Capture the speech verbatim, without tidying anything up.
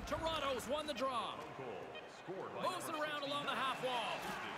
Toronto's won the draw. Moves it around along the half wall.